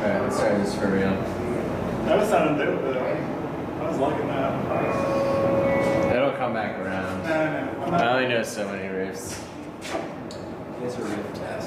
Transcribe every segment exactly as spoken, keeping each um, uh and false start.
Alright, let's try this for real. That was sounding good, though. I was liking that. It'll come back around. No, no, I'm not. I only know so many riffs. It's a riff test.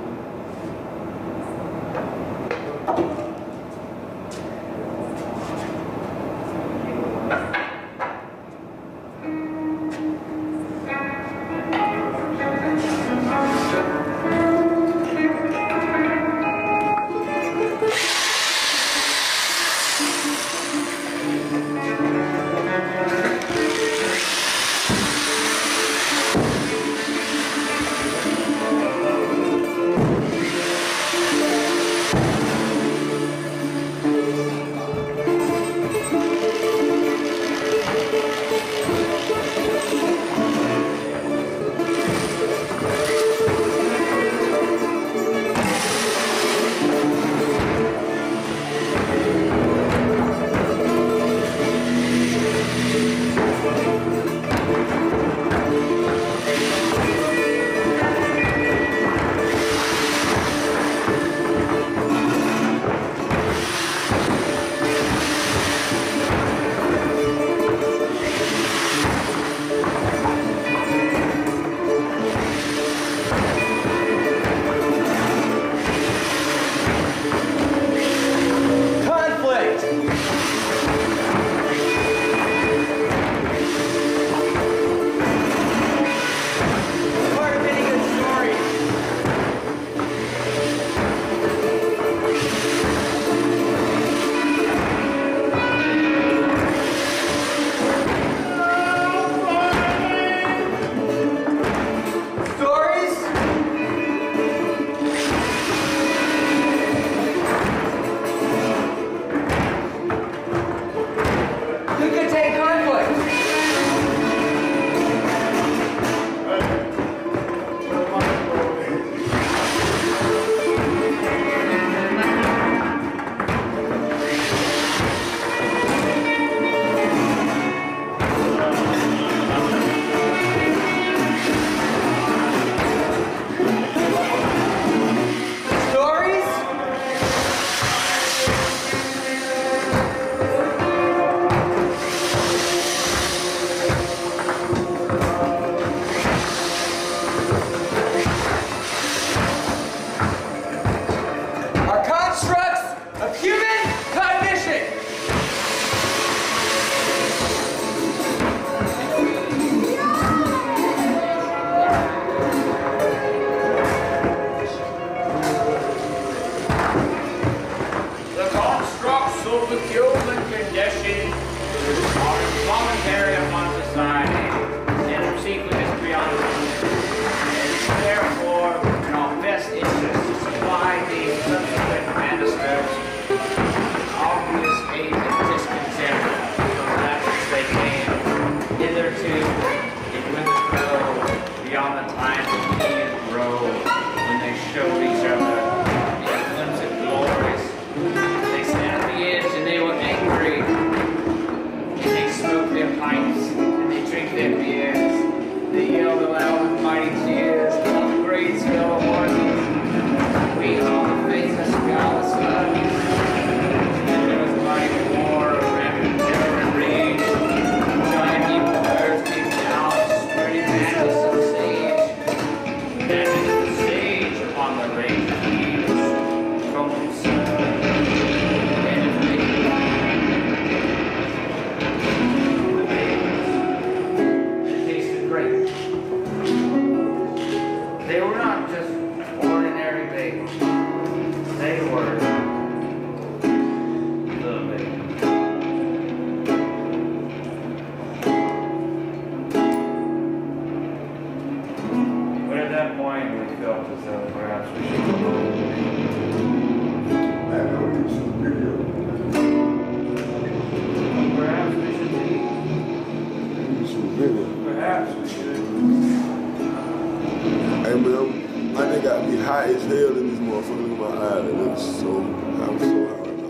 high as hell in this motherfucker. Look at my eye. It looks so, I'm so high right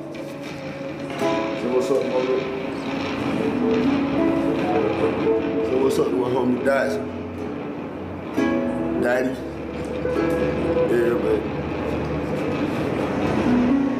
now. So what's up, homie? So what's up with my homie Dyson? Daddy? Yeah, man.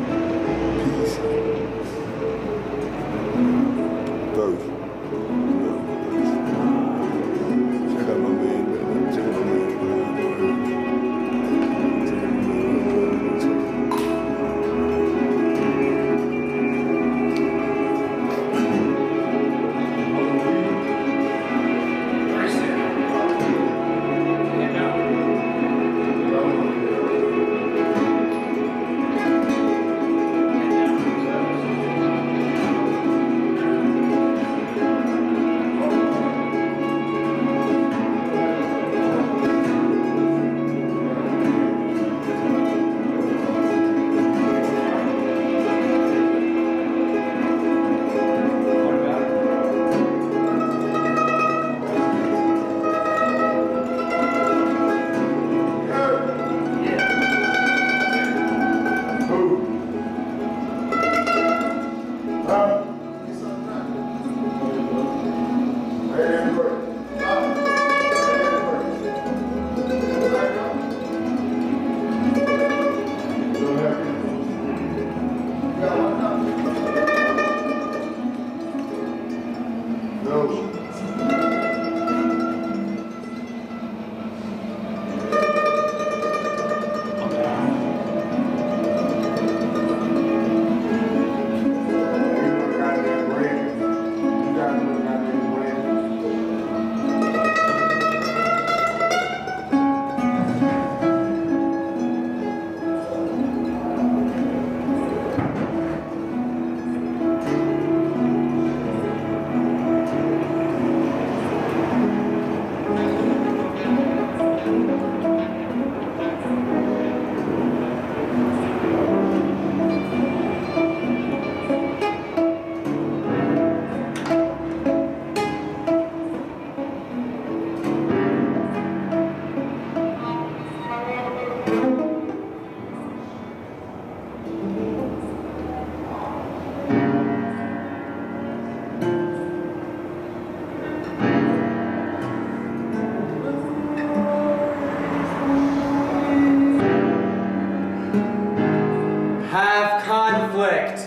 have conflict.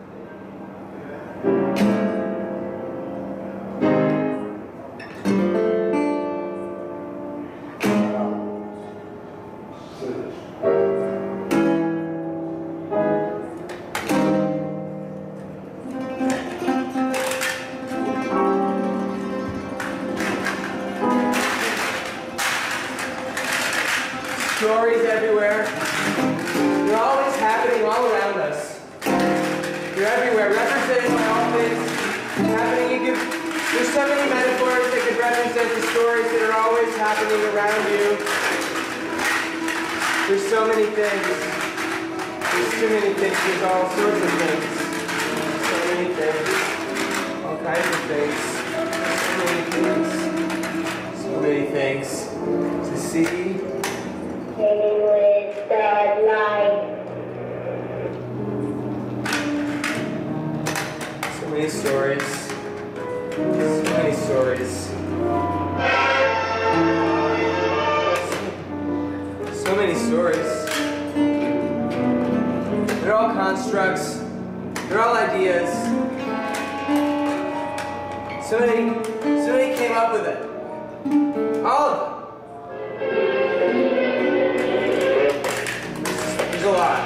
Stories everywhere. They're always happening all around us. They're everywhere, represented by all things happening. You could, there's so many metaphors that could represent the stories that are always happening around you. There's so many things. There's too many things. There's all sorts of things. So many things. All kinds of things. So many things. So many things to see. With the light. So many stories. So many stories. So many stories. They're all constructs. They're all ideas. Somebody, somebody came up with it. All of them. There's a lot.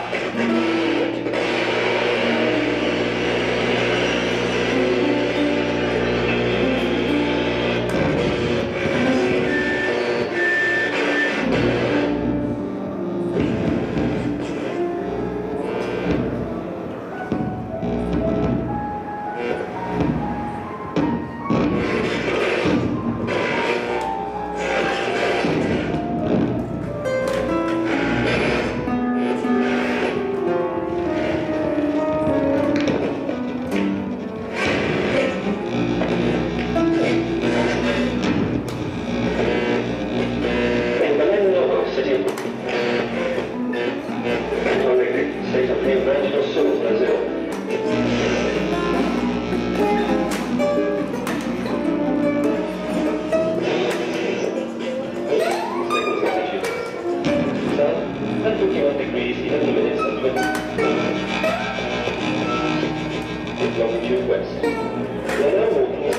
Longitude west. We are now walking.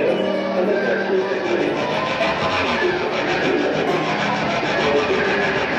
Thank you.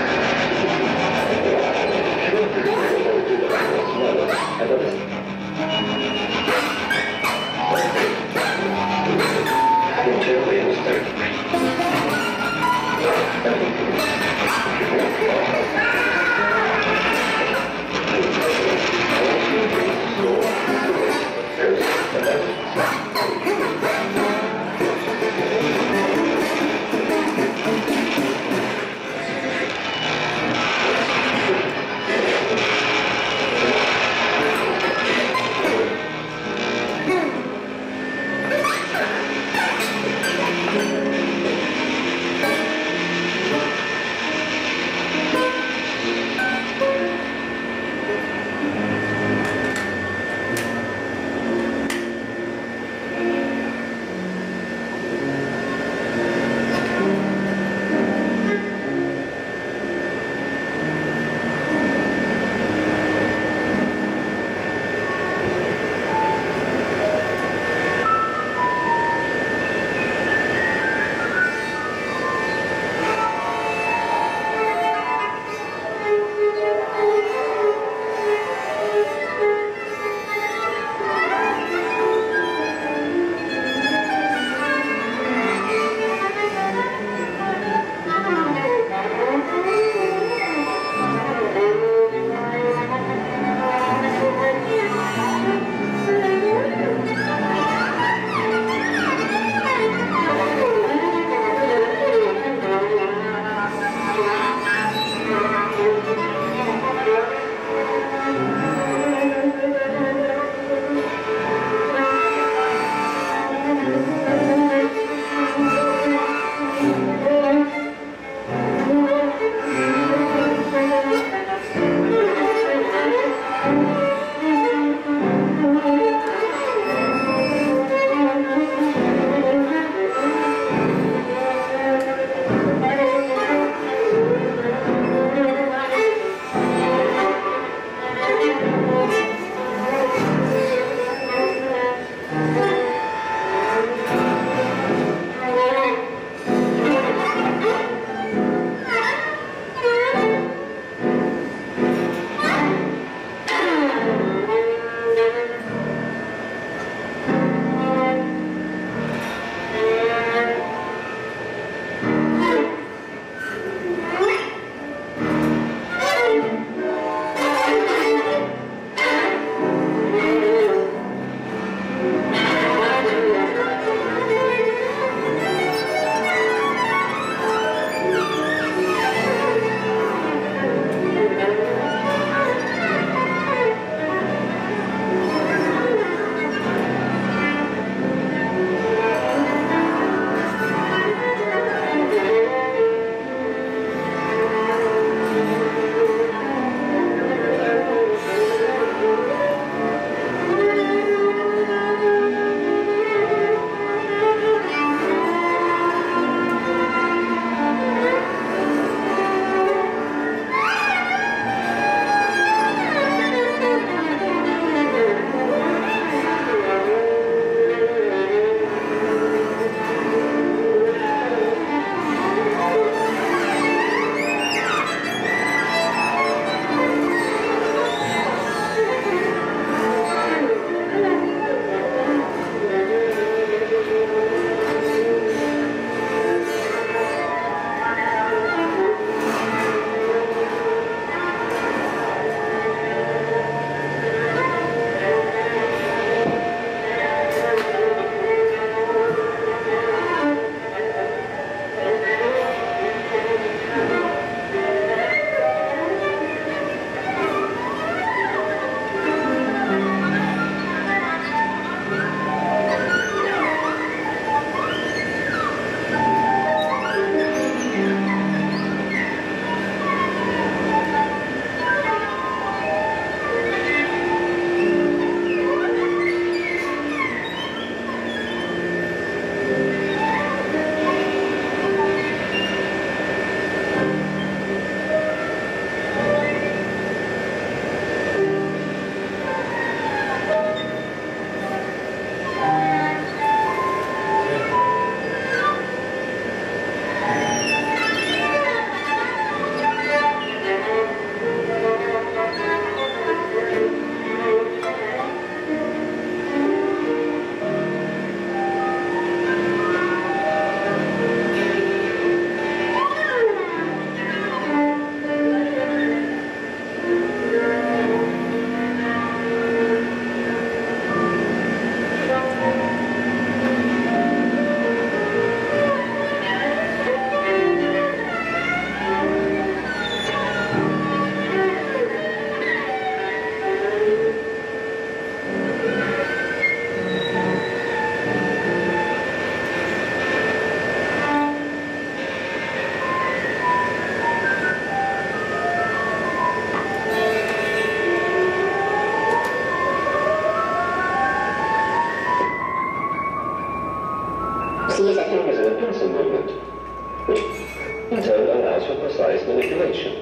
for precise manipulation.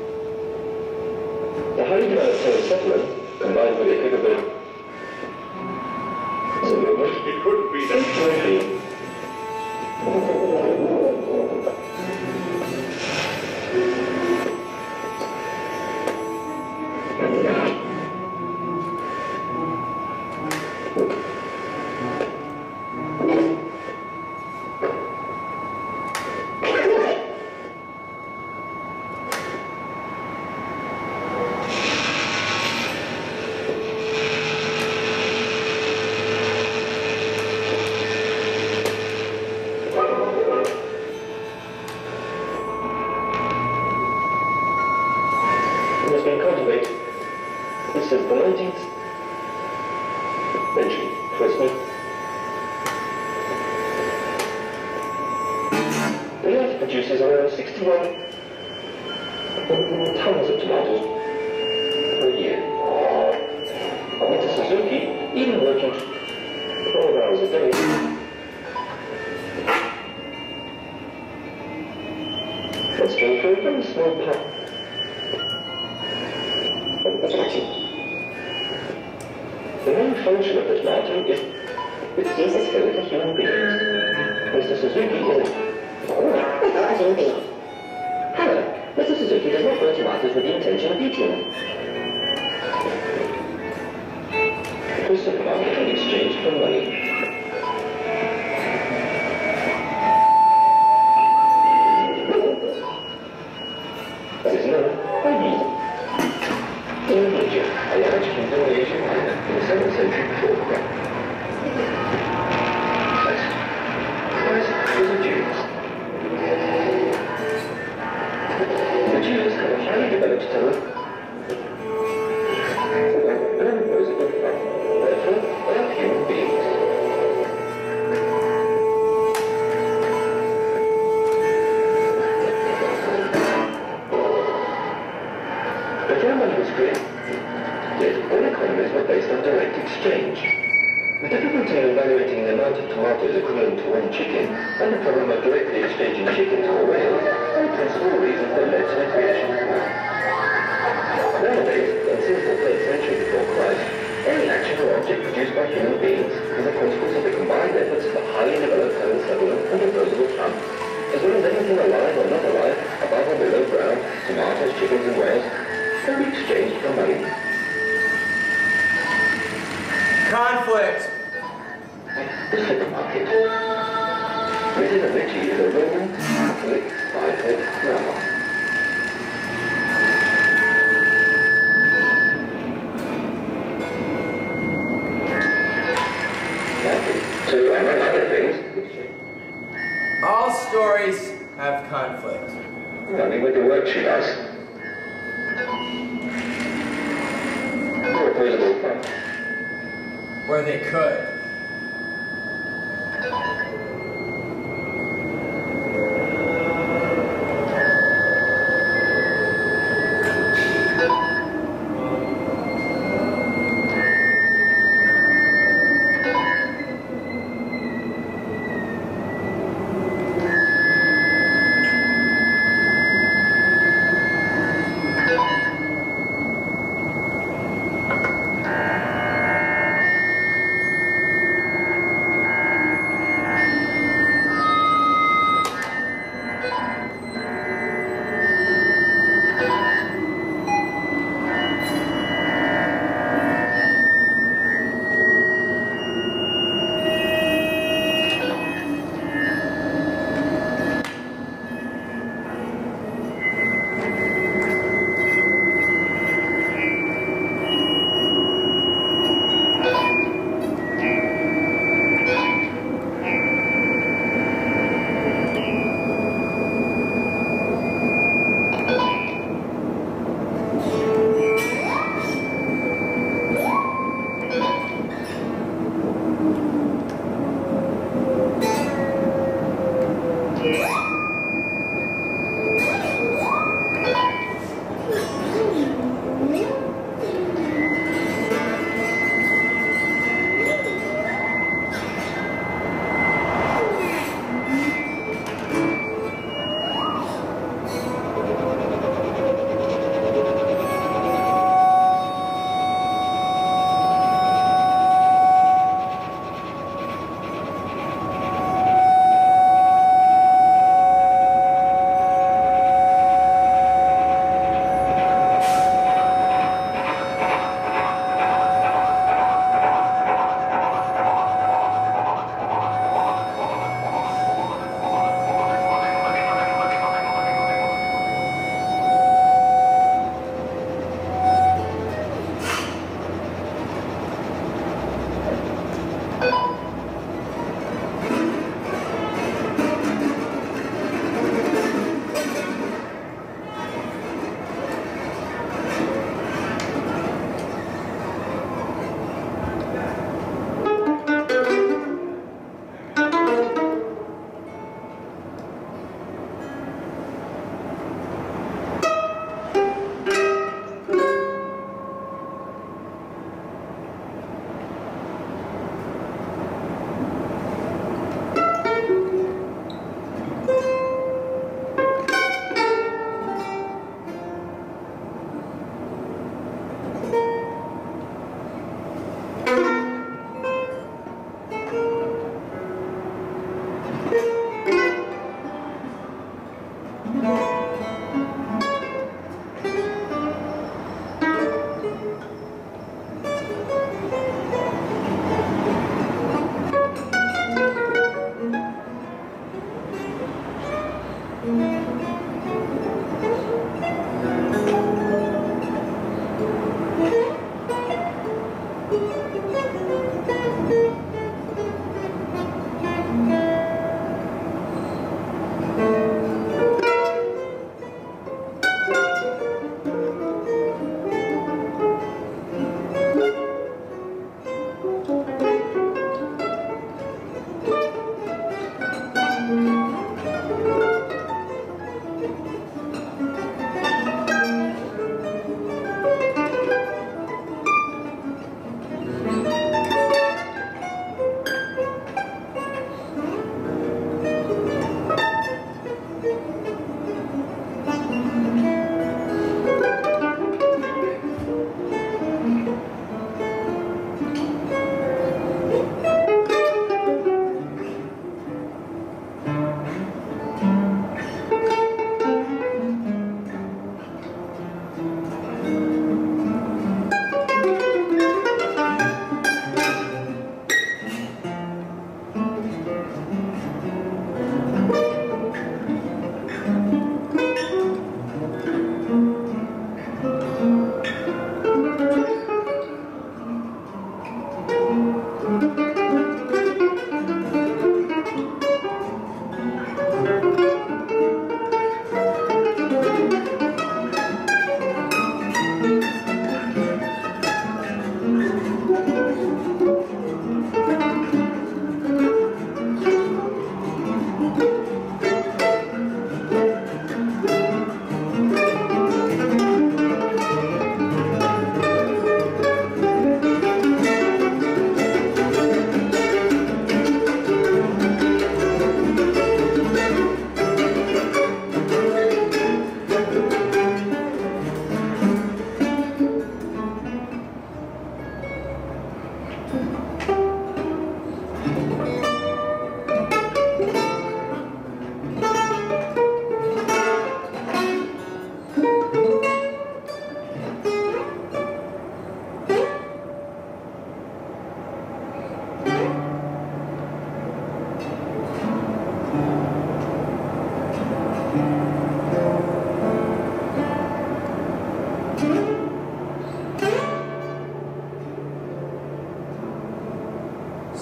The highly developed tone settlement, combined with the capability of movement, It couldn't be that. has been cultivated. This is the nineteenth century, Christmas. The earth produces around sixty-one tons of tomatoes per year. Mister Suzuki, even working twelve hours a day, let's go for a very small part. The main function of the tomato is it sees as food for human beings. Mister Suzuki isn't. It's not a human being. However, Mister Suzuki does not grow tomatoes with the intention of eating them. The supermarket in exchange for money. That is known by reason. In Egypt, a large kingdom of Asian Minor in the seventh century before Christ. Christ was a Jew. The Jews have a highly developed tongue. Unopposable fun. Therefore, they are human beings. The German history, yet all economies were based on direct exchange. The difficulty in evaluating the amount of tomatoes equivalent to one chicken and the problem of directly exchanging chickens or whales are the principal reasons that led to the creation of war. Nowadays, and since the third century before Christ, any action or object produced by human beings is a consequence of the combined efforts of the highly developed home settlement and opposable trunk, as well as anything alive or not alive, above or below ground, tomatoes, chickens and whales, can be exchanged for money. Conflict. The supermarket. Written and Richie is a Roman Catholic five-head drama. So, among other things, All stories have conflict. only with the work she does. Or opposable fun. Where they could.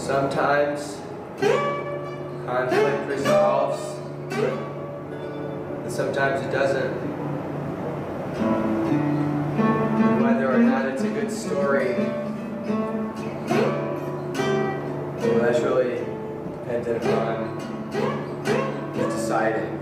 Sometimes conflict resolves, and sometimes it doesn't. And whether or not it's a good story, well, that's really dependent upon deciding.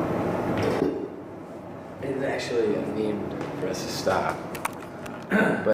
It's actually a theme for us to stop. But